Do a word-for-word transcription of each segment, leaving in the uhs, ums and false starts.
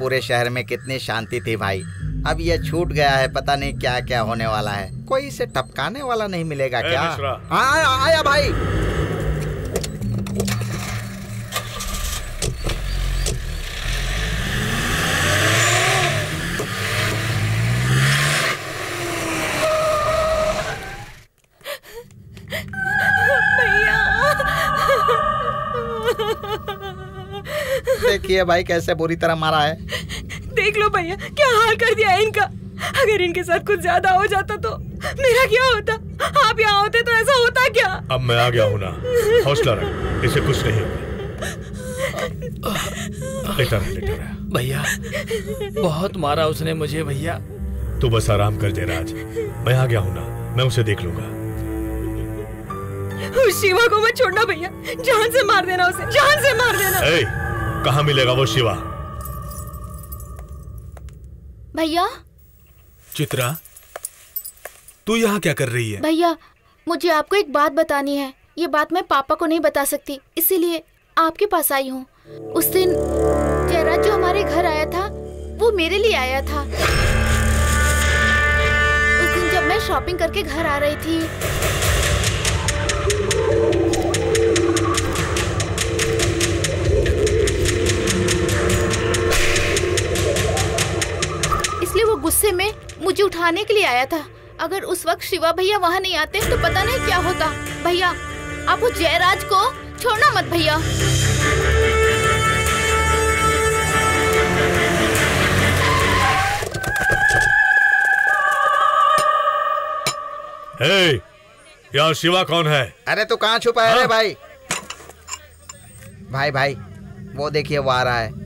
पूरे शहर में कितनी शांति थी भाई। अब ये छूट गया है, पता नहीं क्या क्या होने वाला है। कोई इसे टपकाने वाला नहीं मिलेगा क्या? हाँ आया, आया भाई। देखिए भाई कैसे बुरी तरह मारा है। देख लो भैया क्या हाल कर दिया है इनका। अगर इनके साथ कुछ ज्यादा हो जाता तो मेरा क्या होता? आप यहाँ होते तो ऐसा होता क्या? अब मैं आ गया हूँ ना, हौसला रख, इसे कुछ नहीं होगा। लेटा रहा, लेटा रहा। भैया बहुत मारा उसने मुझे। भैया तू बस आराम कर जयराज, मैं आ गया हूँ ना, मैं उसे देख लूंगा। उस शिवा को मत छोड़ना भैया, जान से मार देना उसे, जान से मार देना। ए, कहाँ मिलेगा वो शिवा? भैया। चित्रा, तू यहाँ क्या कर रही है? भैया मुझे आपको एक बात बतानी है। ये बात मैं पापा को नहीं बता सकती, इसीलिए आपके पास आई हूँ। उस दिन जयराज जो हमारे घर आया था वो मेरे लिए आया था। उस दिन जब मैं शॉपिंग करके घर आ रही थी इसलिए वो गुस्से में मुझे उठाने के लिए आया था। अगर उस वक्त शिवा भैया वहाँ नहीं आते तो पता नहीं क्या होता। भैया आप उस जयराज को छोड़ना मत भैया। हे, यार शिवा कौन है? अरे तू कहाँ छुपा है? हाँ? रे भाई भाई भाई वो देखिए वो आ रहा है।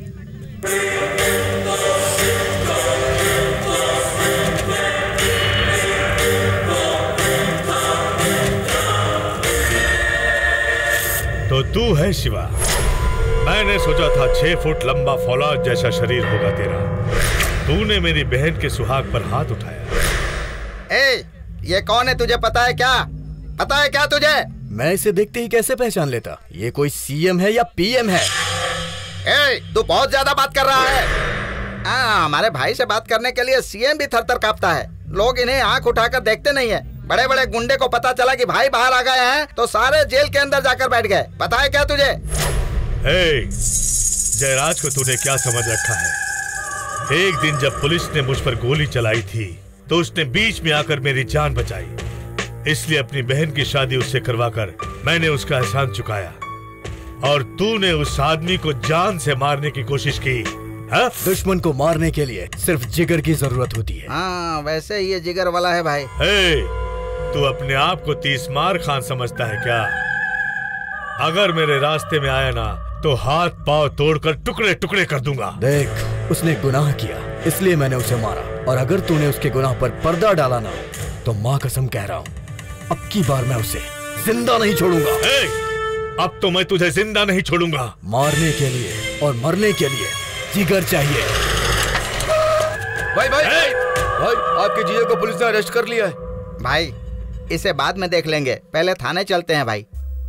तो तू है शिवा? मैंने सोचा था छह फुट लंबा फौलाद जैसा शरीर होगा तेरा। तूने मेरी बहन के सुहाग पर हाथ उठाया। ए, ये कौन है तुझे पता है क्या? पता है क्या तुझे? मैं इसे देखते ही कैसे पहचान लेता? ये कोई सीएम है या पीएम है? ए, तू बहुत ज्यादा बात कर रहा है। आ, हमारे भाई से बात करने के लिए सीएम भी थर-थर कांपता है। लोग इन्हें आंख उठाकर देखते नहीं है। बड़े बड़े गुंडे को पता चला कि भाई बाहर आ गए हैं तो सारे जेल के अंदर जाकर बैठ गए। पता है क्या तुझे? हे, जयराज को तूने क्या समझ रखा है? एक दिन जब पुलिस ने मुझ पर गोली चलाई थी तो उसने बीच में आकर मेरी जान बचाई। इसलिए अपनी बहन की शादी उससे करवाकर मैंने उसका एहसान चुकाया। और तूने उस आदमी को जान से मारने की कोशिश की। हा? दुश्मन को मारने के लिए सिर्फ जिगर की जरूरत होती है। हाँ, वैसे ये जिगर वाला है भाई। हे, तू अपने आप को तीसमार खान समझता है क्या? अगर मेरे रास्ते में आया ना तो हाथ पांव तोड़कर टुकड़े टुकड़े कर दूंगा। देख, उसने गुनाह किया इसलिए मैंने उसे मारा। और अगर तूने उसके गुनाह पर पर्दा डाला ना तो माँ कसम कह रहा हूँ अब की बार मैं उसे जिंदा नहीं छोड़ूंगा। हे, अब तो मैं तुझे जिंदा नहीं छोड़ूंगा। मारने के लिए और मरने के लिए जिगर चाहिए। भाई भाई भाई, भाई आपके जीजा को पुलिस ने अरेस्ट कर लिया है। भाई इसे बाद में देख लेंगे, पहले थाने चलते हैं भाई।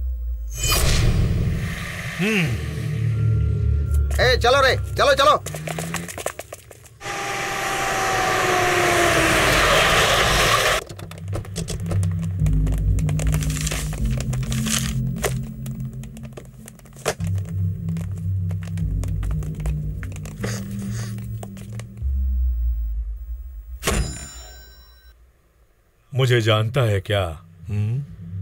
हम्म। ए, चलो रे, चलो चलो। मुझे जानता है क्या? हम्म?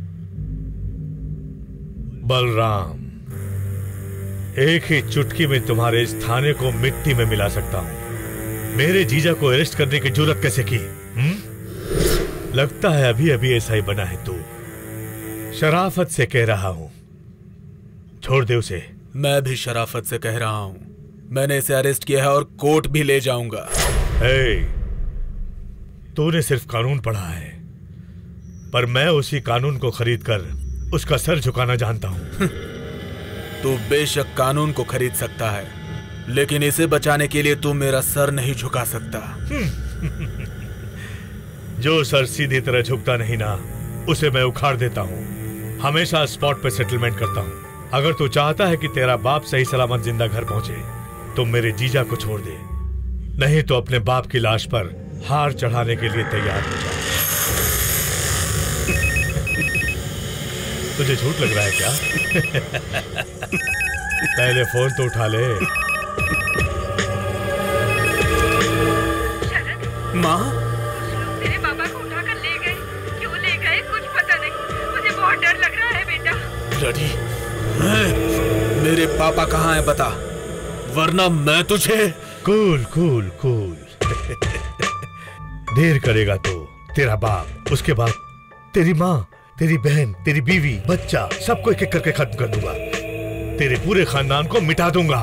बलराम, एक ही चुटकी में तुम्हारे इस थाने को मिट्टी में मिला सकता हूं। मेरे जीजा को अरेस्ट करने की जुर्रत कैसे की? हम्म? लगता है अभी अभी ऐसा ही बना है तू। शराफत से कह रहा हूं, छोड़ दे उसे। मैं भी शराफत से कह रहा हूं, मैंने इसे अरेस्ट किया है और कोर्ट भी ले जाऊंगा। हे, तूने सिर्फ कानून पढ़ा है, पर मैं उसी कानून को खरीदकर उसका सर झुकाना जानता हूं। तू बेशक कानून को खरीद सकता है, लेकिन इसे बचाने के लिए तू मेरा सर नहीं झुका सकता। जो सर सीधी तरह झुकता नहीं ना, उसे मैं उखाड़ देता हूं। हमेशा स्पॉट पे सेटलमेंट करता हूं। अगर तू चाहता है कि तेरा बाप सही सलामत जिंदा घर पहुंचे तुम मेरे जीजा को छोड़ दे, नहीं तो अपने बाप की लाश पर हार चढ़ाने के लिए तैयार हो जा। तुझे झूठ लग रहा है क्या? पहले फोन तो उठा ले। माँ, तेरे पापा को उठाकर ले गए। क्यों ले गए कुछ पता नहीं। मुझे बहुत डर लग रहा है बेटा। लड़ी, मेरे पापा कहाँ हैं बता, वरना मैं तुझे। Cool cool cool. देर करेगा तो तेरा बाप, उसके बाद तेरी माँ, तेरी बहन, तेरी बीवी, बच्चा, सबको एक एक करके खत्म कर दूंगा। तेरे पूरे खानदान को मिटा दूंगा।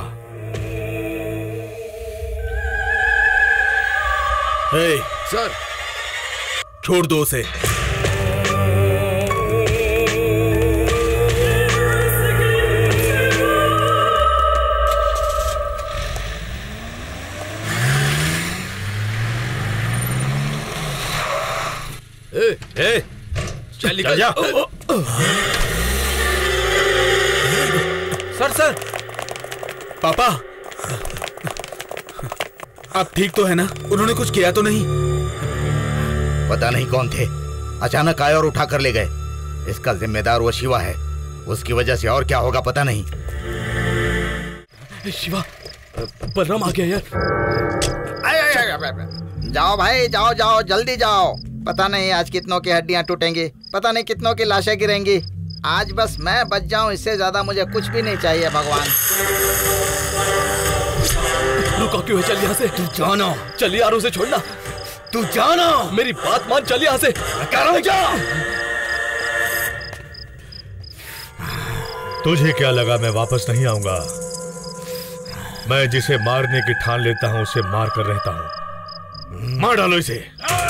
हे सर, छोड़ दो उसे। ए, ए, चल निकल जा। सर सर, पापा आप ठीक तो है ना? उन्होंने कुछ किया तो नहीं? पता नहीं कौन थे, अचानक आए और उठा कर ले गए। इसका जिम्मेदार वो शिवा है, उसकी वजह से और क्या होगा पता नहीं। शिवा, बलराम आ गया यार। आय, आय, आय, आय, आय। जाओ भाई, जाओ जाओ, जल्दी जाओ। पता नहीं आज कितनों की हड्डियां टूटेंगी, पता नहीं कितनों की लाशें गिरेंगी। आज बस मैं बच जाऊं, इससे ज्यादा मुझे कुछ भी नहीं चाहिए भगवान। रुका क्यों है? चल यहाँ से। तू जाना। चल यार, उसे छोड़ना। तू जाना। मेरी बात मान, चल यहाँ से। कह रहा हूं जा। तुझे क्या लगा मैं वापस नहीं आऊंगा? मैं जिसे मारने की ठान लेता हूं उसे मार कर रहता हूं। मार डालो इसे।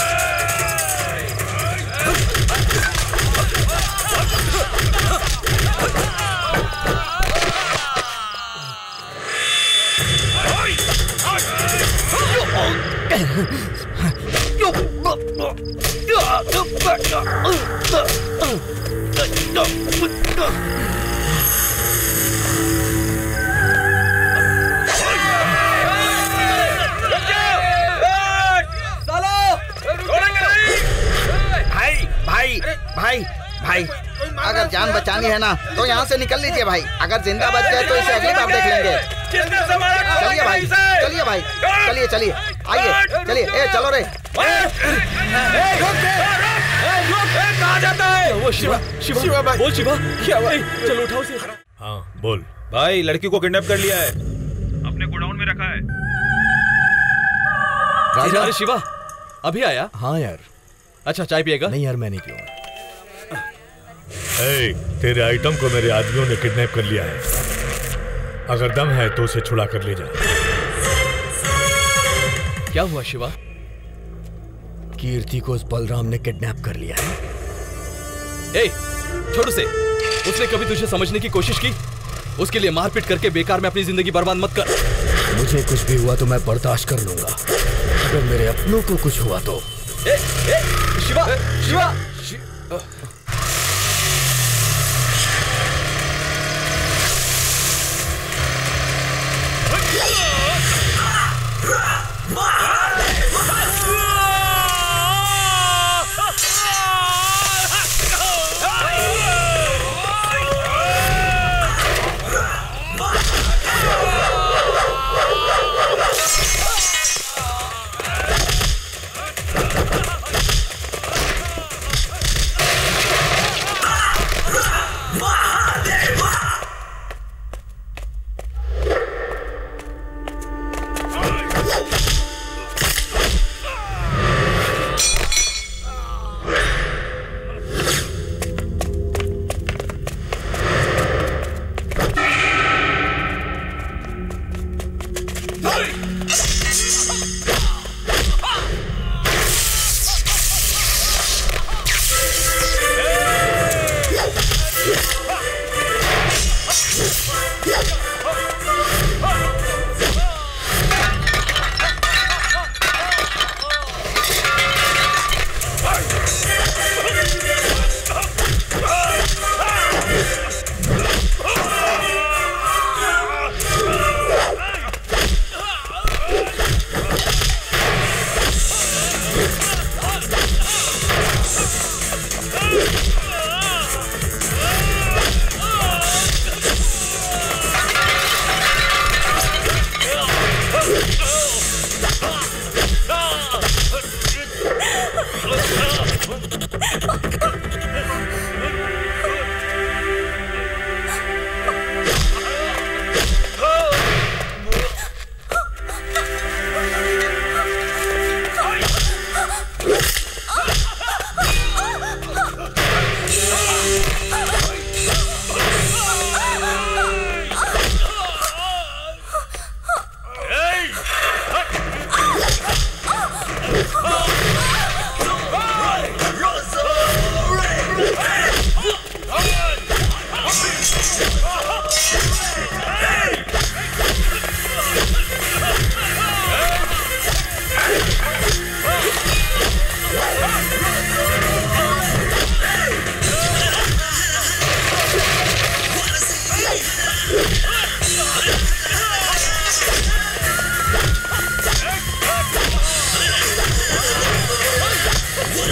भाई भाई भाई भाई, अगर जान बचानी है ना तो यहाँ से निकल लीजिए भाई। अगर जिंदा बच गए तो इसे अगली बार देख लेंगे। चलिए भाई, चलिए भाई, चलिए चलिए, आइए चलिए। ए चलो रे। कहाँ जाता है? वो शिवा, शिवा, शिवा भाई। बोल शिवा, क्या हुआ? चलो उठाओ उसे। हाँ बोल। भाई, लड़की को किडनैप कर लिया है, अपने गोडाउन में रखा है। राजा, अरे शिवा अभी आया? हाँ यार। अच्छा, चाय पिएगा? नहीं यार, मैं नहीं पीऊंगा। ए, तेरे आइटम को मेरे आदमियों ने किडनैप कर लिया है। अगर दम है तो उसे छुड़ा कर ले जा। क्या हुआ शिवा? कीर्ति को उस बलराम ने किडनैप कर लिया है। ए, छोड़ उसे। उसने कभी तुझे समझने की कोशिश की? उसके लिए मारपीट करके बेकार में अपनी जिंदगी बर्बाद मत कर। मुझे कुछ भी हुआ तो मैं बर्दाश्त कर लूंगा, अगर मेरे अपनों को कुछ हुआ तो। ए, ए, शिवा, शिवा, शिवा।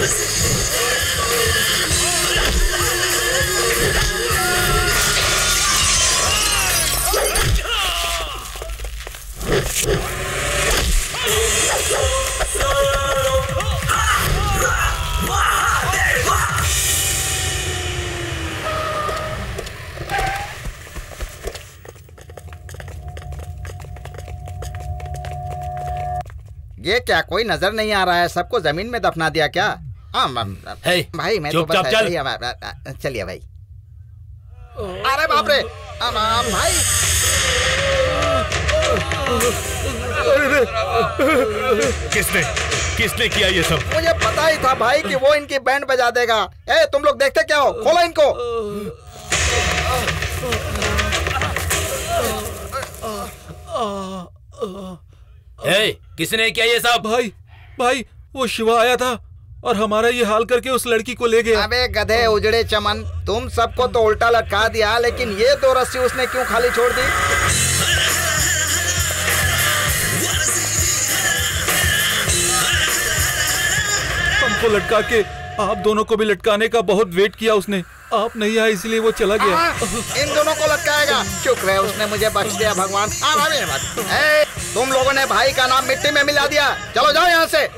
ये क्या कोई नजर नहीं आ रहा है? सबको जमीन में दफना दिया क्या? आ, hey, भाई मैं तो बस ऐसे ही चलिए भाई। अरे बाप रे आ, आ, भाई किसने किसने किया ये सब? मुझे पता ही था भाई कि वो इनकी बैंड बजा देगा। ए तुम लोग देखते क्या हो? खोलो इनको। ए, किसने किया ये सब? भाई भाई वो शिवा आया था और हमारा ये हाल करके उस लड़की को ले गया। अबे गधे उजड़े चमन, तुम सबको तो उल्टा लटका दिया, लेकिन ये दो रस्सी उसने क्यों खाली छोड़ दी? हमको लटका के आप दोनों को भी लटकाने का बहुत वेट किया उसने। आप नहीं आए इसलिए वो चला गया। आ, इन दोनों को लटकाएगा? शुक्र है उसने मुझे बख्श दिया भगवान। आ, भाई, ए, तुम लोगों ने भाई का नाम मिट्टी में मिला दिया। चलो जाओ यहाँ से।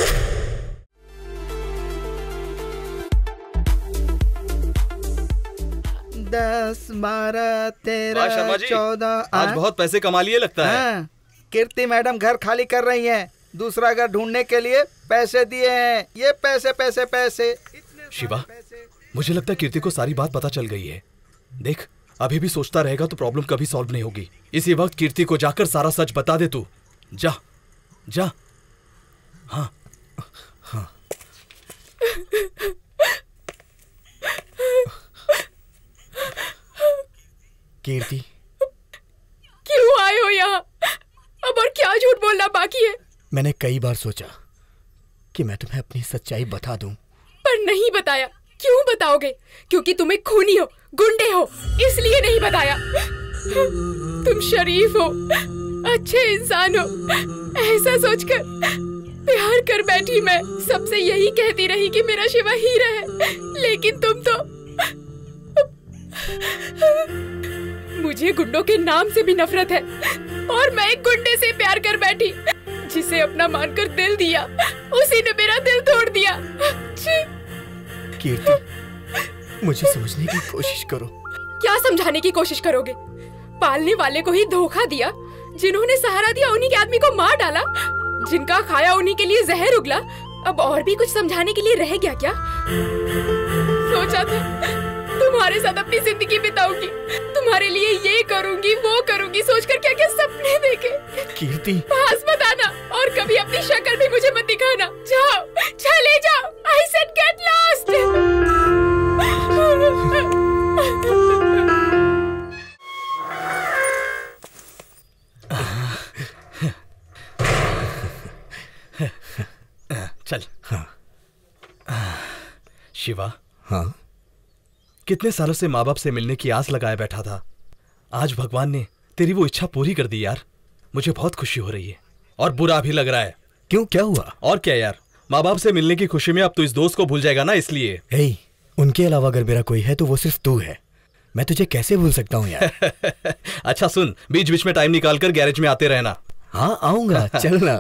दस बारह तेरह चौदह। आज बहुत पैसे कमा लिए लगता है। कीर्ति मैडम घर खाली कर रही हैं, दूसरा घर ढूंढने के लिए पैसे दिए हैं। ये पैसे पैसे पैसे। शिवा, मुझे लगता है कीर्ति को सारी बात पता चल गई है। देख, अभी भी सोचता रहेगा तो प्रॉब्लम कभी सॉल्व नहीं होगी। इसी वक्त कीर्ति को जाकर सारा सच बता दे तू। जा जा। हाँ हाँ। कीर्ति, क्यों आए हो यहाँ? अब और क्या झूठ बोलना बाकी है? मैंने कई बार सोचा कि मैं तुम्हें अपनी सच्चाई बता दूं, पर नहीं बताया। क्यों बताओगे? क्योंकि तुम एक खूनी हो, गुंडे हो, इसलिए नहीं बताया। तुम शरीफ हो, अच्छे इंसान हो, ऐसा सोचकर प्यार कर बैठी मैं। सबसे यही कहती रही कि मेरा शिवा हीरा है, लेकिन तुम तो मुझे गुंडों के नाम से भी नफरत है और मैं एक गुंडे से प्यार कर बैठी जिसे अपना मानकर दिल दिया, उसी ने मेरा दिल तोड़ दिया। कीर्ति, मुझे समझने की कोशिश करो। क्या समझाने की कोशिश करोगे? पालने वाले को ही धोखा दिया, जिन्होंने सहारा दिया उन्हीं के आदमी को मार डाला, जिनका खाया उन्हीं के लिए जहर उगला। अब और भी कुछ समझाने के लिए रह गया क्या? सोचा था तुम्हारे साथ अपनी जिंदगी बिताऊंगी, तुम्हारे लिए ये करूंगी वो करूंगी, सोचकर क्या क्या सपने देखे। कीर्ति, पास मत आना और कभी अपनी शक्ल भी मुझे मत दिखाना। जाओ, चले जाओ। I said get lost. चल। हाँ। शिवा, हाँ? कितने सालों से माँ बाप से मिलने की आस लगाए बैठा था, आज भगवान ने तेरी वो इच्छा पूरी कर दी यार। मुझे बहुत खुशी हो रही है और बुरा भी लग रहा है। क्यों, क्या हुआ? और क्या यार, माँ बाप से मिलने की खुशी में अब तो इस दोस्त को भूल जाएगा ना, इसलिए। hey, उनके अलावा अगर मेरा कोई है तो वो सिर्फ तू है। मैं तुझे कैसे भूल सकता हूँ यार। अच्छा सुन, बीच बीच में टाइम निकाल कर गैरेज में आते रहना। हाँ आऊंगा, चलना।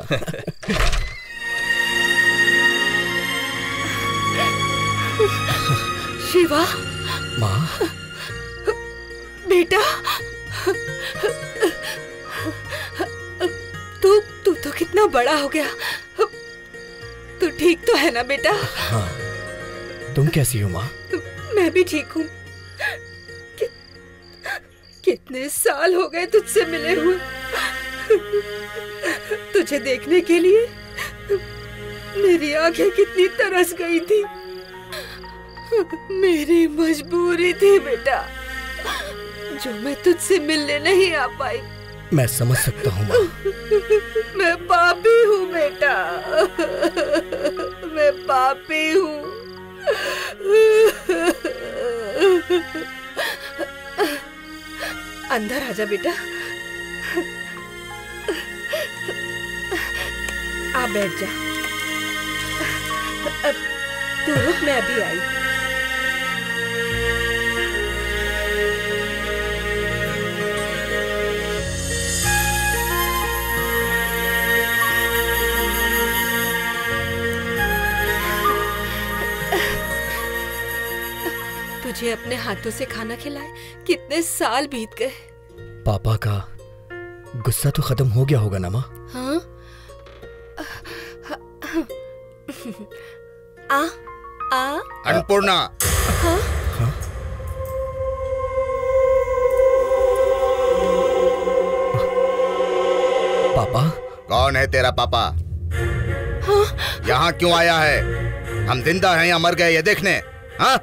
शिवा, माँ, बेटा, तू तू तो कितना बड़ा हो गया। तू ठीक तो है ना बेटा? हाँ। तुम कैसी हो माँ? मैं भी ठीक हूँ। कि, कितने साल हो गए तुझसे मिले हुए। तुझे देखने के लिए मेरी आंखें कितनी तरस गई थी। मेरी मजबूरी थी बेटा, जो मैं तुझसे मिलने नहीं आ पाई। मैं समझ सकता हूँ माँ। मैं पापी हूँ बेटा, मैं पापी हूँ। अंदर आजा बेटा, आ बैठ जा। तू रुक, मैं अभी आई। तुझे अपने हाथों से खाना खिलाए कितने साल बीत गए। पापा का गुस्सा तो खत्म हो गया होगा ना माँ? हाँ? आ आ अन्नपूर्णा। हाँ? हाँ? पापा? कौन है तेरा पापा? हाँ? यहाँ क्यों आया है? हम जिंदा हैं या मर गए ये देखने? हाँ?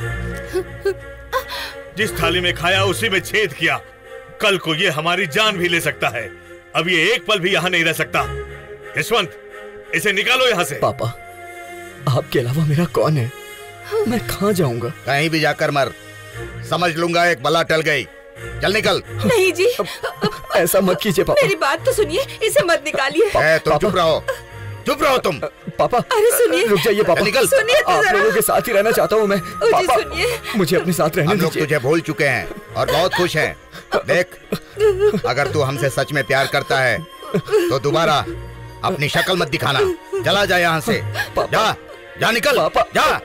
जिस थाली में खाया उसी में छेद किया। कल को ये हमारी जान भी ले सकता है। अब ये एक पल भी यहाँ नहीं रह सकता। यशवंत, इसे निकालो यहाँ से। पापा, आपके अलावा मेरा कौन है? मैं कहाँ जाऊंगा? कहीं भी जाकर मर, समझ लूंगा एक बला टल गई। चल निकल। नहीं जी, ऐसा मत कीजिए पापा। मेरी बात तो सुनिए, इसे मत निकालिए। ए, तुम चुप रहो, चुप रहो तुम। पापा, अरे सुनिए, रुक जाइए पापा। निकल। सुनिए तो आप जरा। लोगों के साथ ही रहना चाहता हूँ मैं। पापा, सुनिए, मुझे अपने साथ रहने हम लोग दीजिए। तुझे भूल चुके हैं और बहुत खुश हैं। देख, अगर तू हमसे सच में प्यार करता है तो दोबारा अपनी शक्ल मत दिखाना। चला जा यहाँ से। जा, जा निकल। पापा, जा।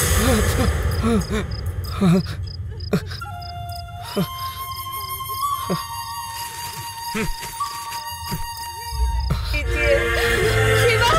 शिवा।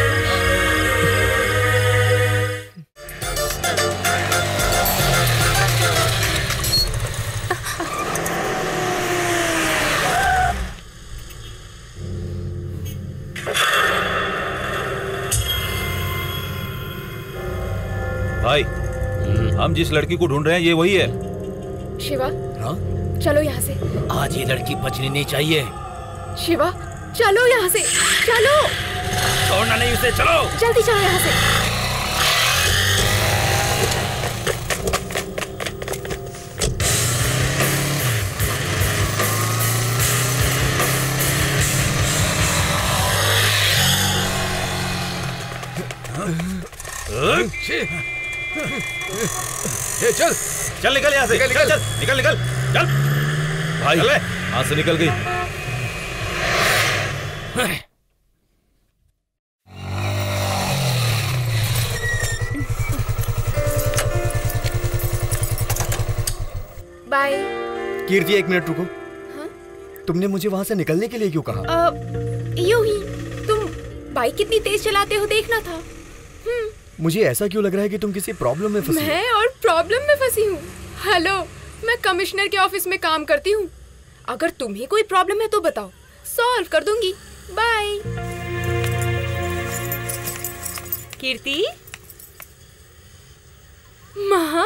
भाई, हम जिस लड़की को ढूंढ रहे हैं ये वही है। शिवा, हाँ? चलो यहाँ से। आज ये लड़की बचनी नहीं चाहिए। शिवा, चलो यहाँ से, चलो। छोड़ना नहीं उसे, चलो। जल्दी चलो यहाँ से। ये चल चल निकल यहाँ से। निकल निकल चल निकल निकल चल भाई, हाथ से निकल गई। बाय। कीर्ति, एक मिनट रुको। हाँ? तुमने मुझे वहाँ से निकलने के लिए क्यों कहा? अ, यूं ही। तुम बाइक कितनी तेज चलाते हो देखना था। हम्म। मुझे ऐसा क्यों लग रहा है कि तुम किसी प्रॉब्लम में फंसी हो? मैं और प्रॉब्लम में फंसी हूँ? हेलो, मैं कमिश्नर के ऑफिस में काम करती हूँ। अगर तुम्हें कोई प्रॉब्लम है तो बताओ, सॉल्व कर दूंगी। बाय। कीर्ति, माँ।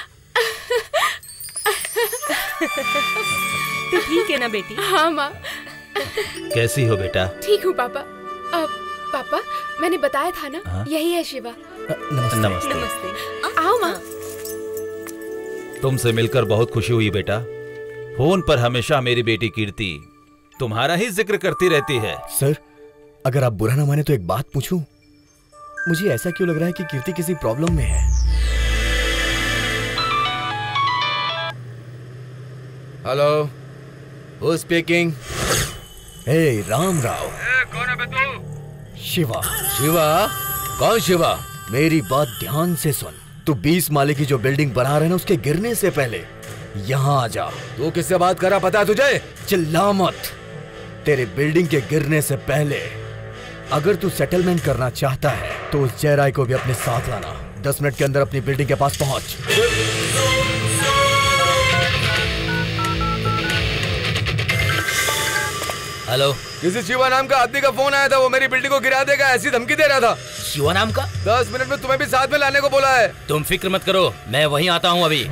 तू ठीक है ना बेटी? हाँ माँ। कैसी हो बेटा? ठीक हूँ पापा। अब पापा, मैंने बताया था ना, हाँ? यही है शिवा। नमस्ते। नमस्ते। नमस्ते। आओ माँ। तुमसे मिलकर बहुत खुशी हुई बेटा। फोन पर हमेशा मेरी बेटी कीर्ति तुम्हारा ही जिक्र करती रहती है। सर, अगर आप बुरा ना माने तो एक बात पूछूं? मुझे ऐसा क्यों लग रहा है कि कीर्ति किसी प्रॉब्लम में है? Hello, who speaking? हे राम राव। ए, कौन है बे तू? शिवा। शिवा? कौन शिवा? मेरी बात ध्यान से सुन। तू बीस माले की जो बिल्डिंग बना रहे ना, उसके गिरने से पहले यहाँ आ जा। तू किससे बात कर रहा पता है तुझे? चिल्ला मत। तेरे बिल्डिंग के गिरने से पहले अगर तू सेटलमेंट करना चाहता है तो उस जयराय को भी अपने साथ लाना। दस मिनट के अंदर अपनी बिल्डिंग के पास पहुंच। हेलो, किसी शिवा नाम का आदमी का फोन आया था, वो मेरी बिल्डिंग को गिरा देगा ऐसी धमकी दे रहा था। शिवा नाम का? दस मिनट में तुम्हें भी साथ में लाने को बोला है। तुम फिक्र मत करो, मैं वहीं आता हूँ अभी।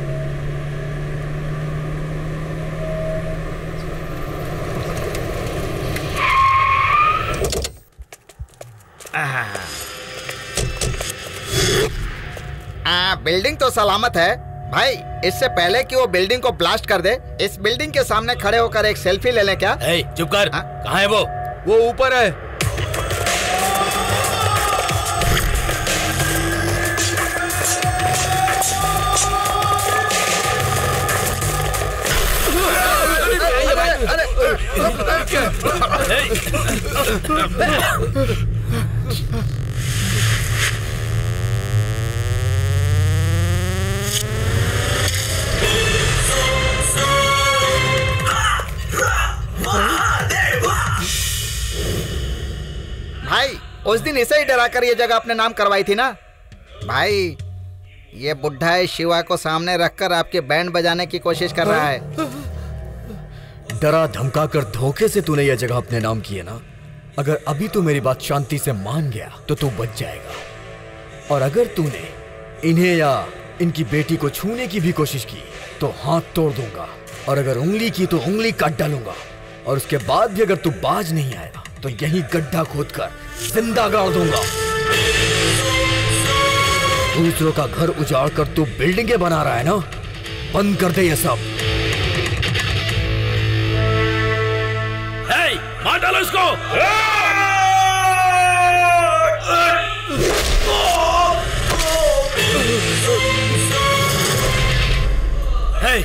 आ, बिल्डिंग तो सलामत है भाई। इससे पहले कि वो बिल्डिंग को ब्लास्ट कर दे, इस बिल्डिंग के सामने खड़े होकर एक सेल्फी ले लें क्या? ए, चुप कर। कहाँ है वो? वो ऊपर है। भाई उस दिन इसे ही डरा कर ये जगह अपने नाम करवाई थी ना। भाई ये बुढ़ा है शिवा को सामने रखकर आपके बैंड बजाने की कोशिश कर रहा है। डरा धमका कर धोखे से तूने यह जगह अपने नाम की है ना। अगर अभी तू मेरी बात शांति से मान गया तो तू बच जाएगा, और अगर तूने इन्हें या इनकी बेटी को छूने की भी कोशिश की तो हाथ तोड़ दूंगा, और अगर उंगली की तो उंगली काट डालूंगा, और उसके बाद भी अगर तू बाज नहीं आएगा तो यही गड्ढा खोदकर जिंदा गाड़ दूंगा। दूसरों का घर उजाड़ कर तू बिल्डिंगें बना रहा है ना, बंद कर दे ये सब। हे, मार डालो इसको। हे,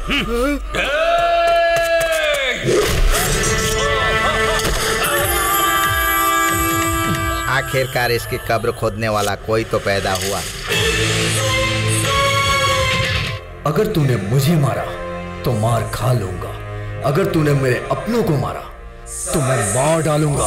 आखिरकार इसकी कब्र खोदने वाला कोई तो पैदा हुआ। अगर तूने मुझे मारा तो मार खा लूंगा, अगर तूने मेरे अपनों को मारा तो मैं मार डालूंगा।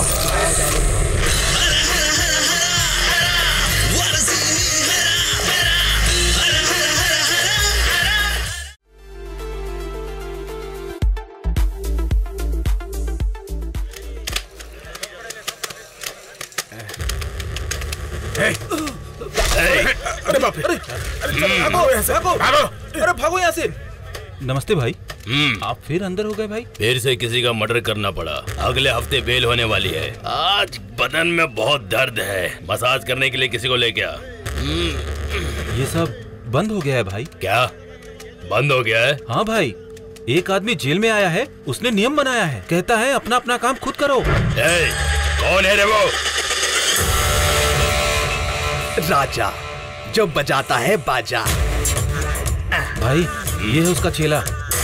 अरे बाप रे, अरे भागो यहाँ से, भागो, अरे भागो यहाँ से। नमस्ते भाई। आप फिर अंदर हो गए भाई? फिर से किसी का मर्डर करना पड़ा। अगले हफ्ते बेल होने वाली है। आज बदन में बहुत दर्द है, मसाज करने के लिए किसी को लेके आ। ये सब बंद हो गया है भाई। क्या बंद हो गया है? हाँ भाई, एक आदमी जेल में आया है, उसने नियम बनाया है, कहता है अपना अपना काम खुद करो। ए, कौन है रे वो? राजा जो बजाता है बाजा। भाई ये है उसका चेला।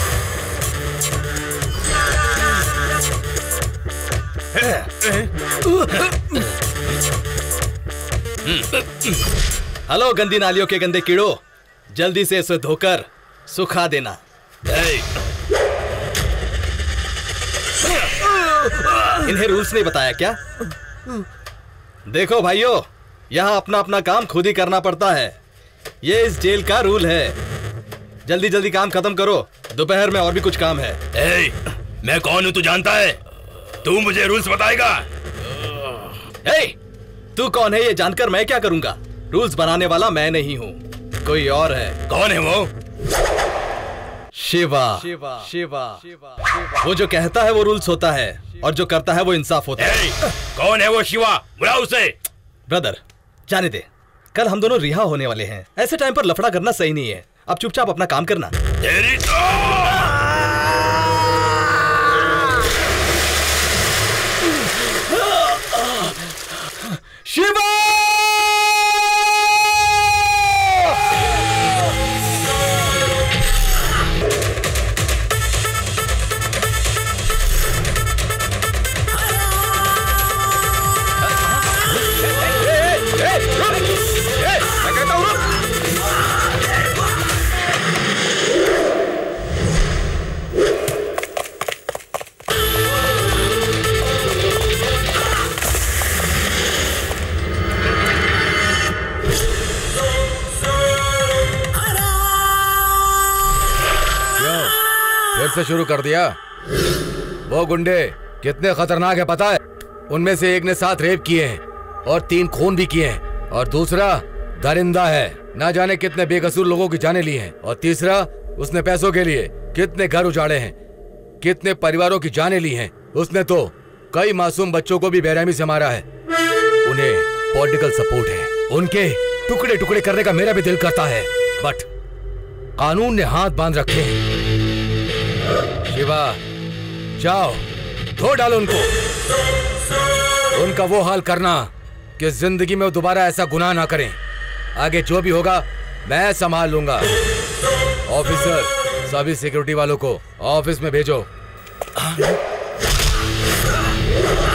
हेलो गंदी नालियों के गंदे कीड़ो, जल्दी से इसे धोकर सुखा देना। इन्हें रूल्स नहीं बताया क्या? देखो भाइयों, यहाँ अपना अपना काम खुद ही करना पड़ता है, ये इस जेल का रूल है। जल्दी जल्दी काम खत्म करो, दोपहर में और भी कुछ काम है। ए, मैं कौन हूँ तू जानता है? तू मुझे रूल्स बताएगा? ए, तू कौन है ये जानकर मैं क्या करूंगा? रूल्स बनाने वाला मैं नहीं हूँ, कोई और है। कौन है वो? शिवा। शिवा शिवा वो जो कहता है वो रूल्स होता है, और जो करता है वो इंसाफ होता है। कौन है वो शिवा? बुला उसे। ब्रदर जाने दे, कल हम दोनों रिहा होने वाले हैं, ऐसे टाइम पर लफड़ा करना सही नहीं है। अब चुपचाप अपना काम करना। तेरी शिवा! फिर से शुरू कर दिया? वो गुंडे कितने खतरनाक है पता है? उनमें से एक ने सात रेप किए हैं और तीन खून भी किए हैं, और दूसरा दरिंदा है, ना जाने कितने बेकसूर लोगों की जानें ली हैं, और तीसरा उसने पैसों के लिए कितने घर उजाड़े हैं, कितने परिवारों की जानें ली हैं। उसने तो कई मासूम बच्चों को भी बेरहमी से मारा है। उन्हें पॉलिटिकल सपोर्ट है, उनके टुकड़े टुकड़े करने का मेरा भी दिल करता है, बट कानून ने हाथ बांध रखे हैं। शिवा जाओ, धो डालो उनको, उनका वो हाल करना कि जिंदगी में वो दोबारा ऐसा गुनाह ना करें। आगे जो भी होगा मैं संभाल लूंगा। ऑफिसर, सभी सिक्योरिटी वालों को ऑफिस में भेजो।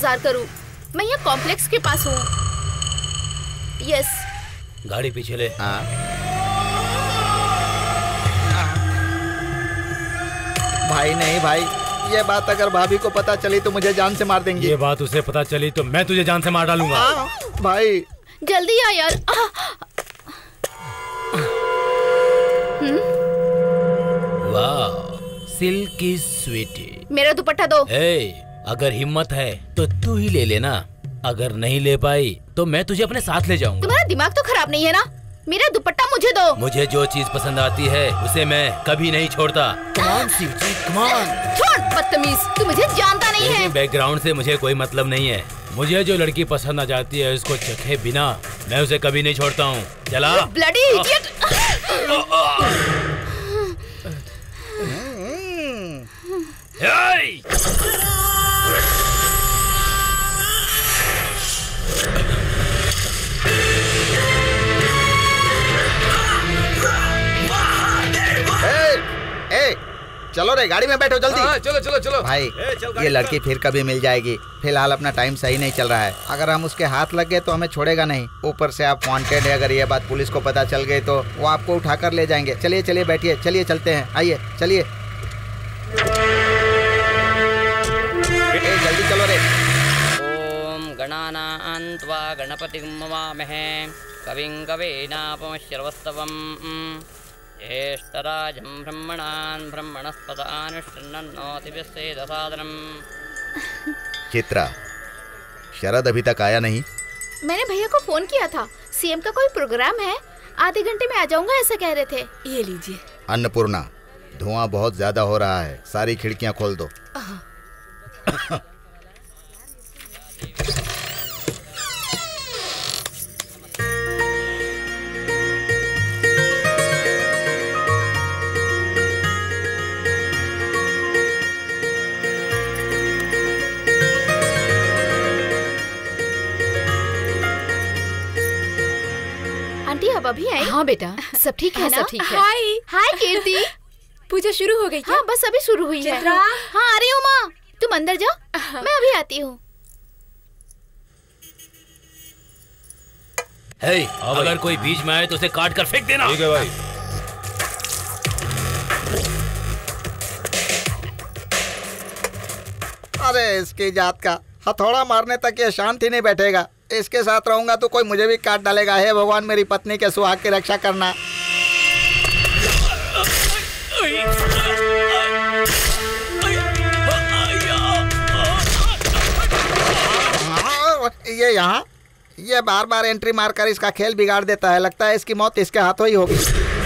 इंतजार करूं? मैं यहाँ कॉम्प्लेक्स के पास हूँ। यस। गाड़ी पीछे ले। हाँ। भाई नहीं भाई, ये बात अगर भाभी को पता चली तो मुझे जान से मार देंगी। ये बात उसे पता चली तो मैं तुझे जान से मार डालूंगा। भाई जल्दी आ यार। वाह, सिल्की स्वीटी। मेरा दुपट्टा दो। ए, अगर हिम्मत है तो तू ही ले लेना, अगर नहीं ले पाई तो मैं तुझे अपने साथ ले जाऊंगा। तुम्हारा दिमाग तो खराब नहीं है ना? मेरा दुपट्टा मुझे दो। मुझे जो चीज पसंद आती है उसे मैं कभी नहीं छोड़ता। कमान स्वीटी, कमान। छोड़ बदतमीज, तू मुझे जानता नहीं है। बैकग्राउंड से मुझे कोई मतलब नहीं है। मुझे जो लड़की पसंद आ जाती है उसको चखे बिना मैं उसे कभी नहीं छोड़ता हूँ। चला। Bloody idiot. चलो रे, गाड़ी में बैठो जल्दी। हाँ, चलो चलो चलो भाई ए, चल, ये लड़की फिर कभी मिल जाएगी। फिलहाल अपना टाइम सही नहीं चल रहा है। अगर हम उसके हाथ लग गए तो हमें छोड़ेगा नहीं। ऊपर से आप वांटेड है। अगर ये बात पुलिस को पता चल गई तो वो आपको उठाकर ले जाएंगे। चलिए चलिए बैठिए, चलिए चलते हैं। आइए चलिए, जल्दी चलो रे। ओम गणानां त्वा गणपतिं मवामहे कविं कवीनापमश्रवस्तवम् ज्येष्ठराजं ब्रह्मणान् ब्रह्मणस्पदानुष्ठन्नोतिभिस्सेदसादनम्। चित्रा, शरद अभी तक आया नहीं? मैंने भैया को फोन किया था, सीएम का कोई प्रोग्राम है, आधे घंटे में आ जाऊंगा ऐसा कह रहे थे। ये लीजिए। अन्नपूर्णा, धुआं बहुत ज्यादा हो रहा है, सारी खिड़कियां खोल दो। आंटी अब अभी आई? हाँ बेटा, सब ठीक है हाँ, ना? सब ठीक है। हाय हाय कीर्ति। पूजा शुरू हो गई क्या? हाँ बस अभी शुरू हुई है। चित्रा। हाँ आ रही हूँ माँ, तुम अंदर जाओ, मैं अभी आती हूँ। हे, अगर कोई बीच में आए तो उसे काट कर फेंक देना। ठीक है भाई। अरे इसकी जात का, हथौड़ा मारने तक ये शांति नहीं बैठेगा। इसके साथ रहूंगा तो कोई मुझे भी काट डालेगा। हे भगवान, मेरी पत्नी के सुहाग की रक्षा करना। ये यहाँ, ये बार बार एंट्री मारकर इसका खेल बिगाड़ देता है। लगता है इसकी मौत इसके हाथों ही होगी।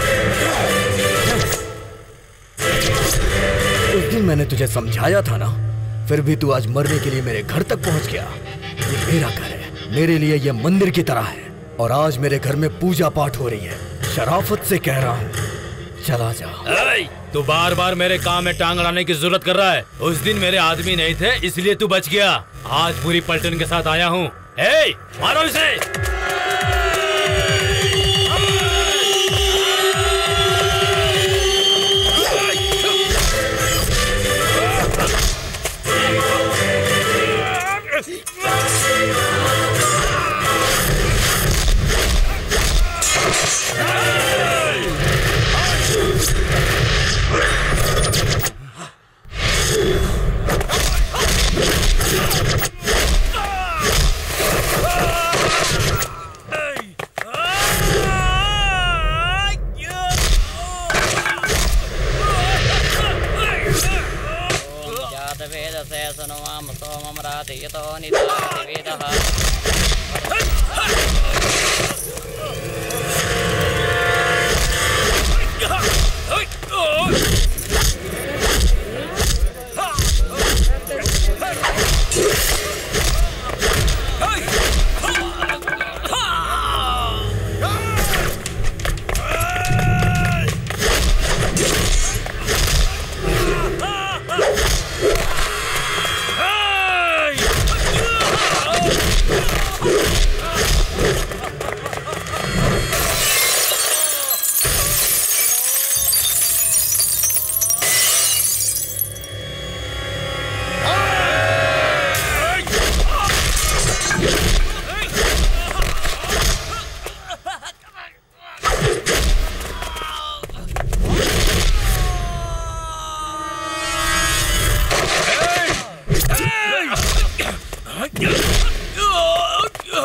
उस दिन मैंने तुझे समझाया था ना, फिर भी तू आज मरने के लिए मेरे घर तक पहुंच गया। ये मेरा घर है, मेरे लिए ये मंदिर की तरह है, और आज मेरे घर में पूजा पाठ हो रही है। शराफत से कह रहा हूँ, चला जा। तू बार बार मेरे काम में टांग अड़ाने की जरूरत कर रहा है। उस दिन मेरे आदमी नहीं थे इसलिए तू बच गया। आज पूरी पलटन के साथ आया हूँ। ए, मारो इसे।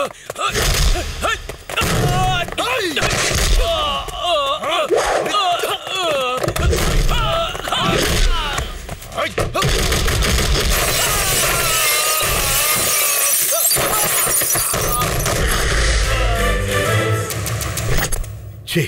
छी,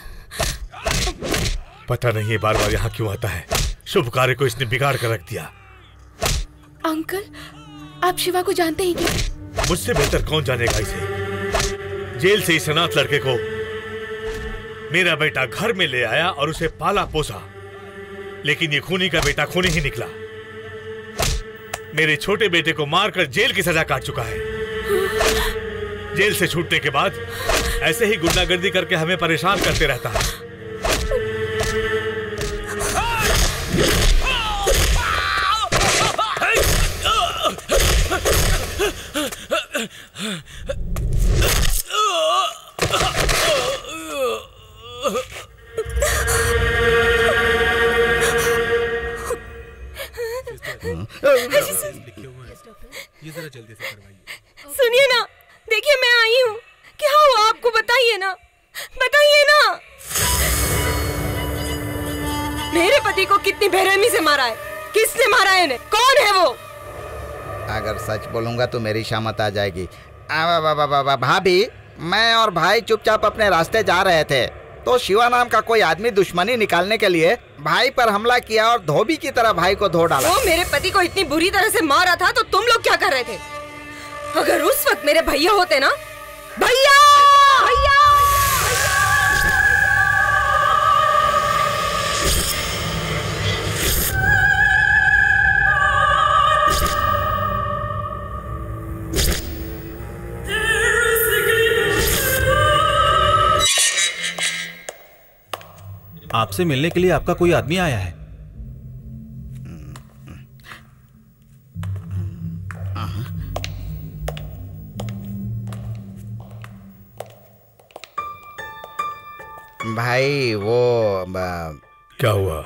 पता नहीं है बार बार यहाँ क्यों आता है। शुभ कार्य को इसने बिगाड़ कर रख दिया। अंकल, आप शिवा को जानते हैं क्या? मुझसे बेहतर कौन जानेगा इसे। जेल से इस अनाथ लड़के को मेरा बेटा घर में ले आया और उसे पाला पोसा, लेकिन ये खूनी का बेटा खूनी ही निकला। मेरे छोटे बेटे को मारकर जेल की सजा काट चुका है। जेल से छूटने के बाद ऐसे ही गुंडागर्दी करके हमें परेशान करते रहता है। ये जरा जल्दी से करवाइए। सुनिए ना, देखिए मैं आई हूँ। क्या हुआ आपको? बताइए ना, बताइए ना। मेरे पति को कितनी बेरहमी से मारा है? किसने मारा है इन्हें? कौन है वो? अगर सच बोलूंगा तो मेरी शामत आ जाएगी। भाभी, मैं और भाई चुपचाप अपने रास्ते जा रहे थे तो शिवा नाम का कोई आदमी दुश्मनी निकालने के लिए भाई पर हमला किया और धोबी की तरह भाई को धो डाला। वो मेरे पति को इतनी बुरी तरह से मारा था तो तुम लोग क्या कर रहे थे? अगर उस वक्त मेरे भैया होते ना, भैया भैया आपसे मिलने के लिए आपका कोई आदमी आया है। भाई वो क्या हुआ?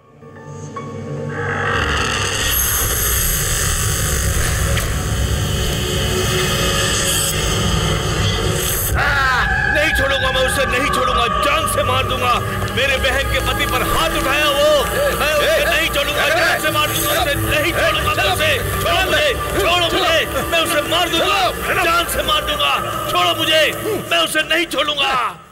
नहीं छोड़ूंगा मैं उसे, नहीं छोड़ूंगा, जान से मार दूंगा। मेरे बहन के पति पर हाथ उठाया वो, मैं उसे नहीं छोड़ूंगा, जान से मार दूंगा उसे, नहीं छोड़ूंगा मैं उसे। छोड़ो मुझे, छोड़ो मुझे, मैं उसे मार दूंगा, जान से मार दूंगा। छोड़ो मुझे, मैं उसे नहीं छोड़ूंगा।